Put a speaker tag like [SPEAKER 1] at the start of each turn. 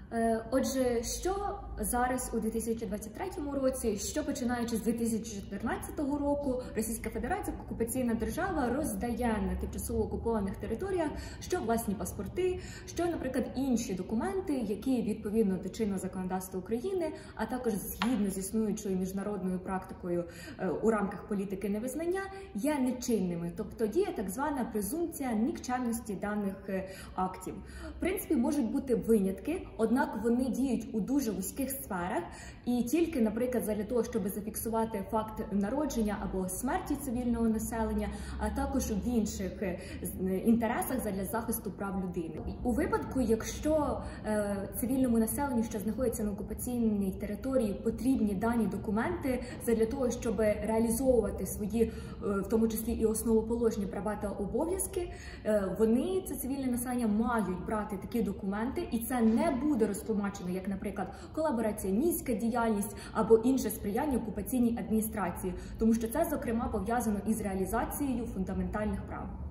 [SPEAKER 1] Отже, що зараз у 2023 році, що починаючи з 2014 року, Російська Федерація, окупаційна держава, роздає на тимчасово окупованих територіях, що власні паспорти, що, наприклад, інші документи, які відповідно до чинного законодавства України, а також згідно з існуючою міжнародною практикою у рамках політики невизнання, є нечинними. Тобто діє так звана презумпція нікчемності даних актів. В принципі, можуть бути винятки, однак вони діють у дуже вузьких сферах, і тільки, наприклад, для того, щоб зафіксувати факт народження або смерті цивільного населення, а також в інших інтересах для захисту прав людини. У випадку, якщо цивільному населенню, що знаходиться на окупаційній території, потрібні дані документи для того, щоб реалізовувати свої, в тому числі і основоположні права та обов'язки, вони, це цивільне населення, мають брати такі документи, і це не буде розтлумачено, як, наприклад, колабораціоністська діяльність або інше сприяння окупаційній адміністрації, тому що це, зокрема, пов'язано із реалізацією фундаментальних прав.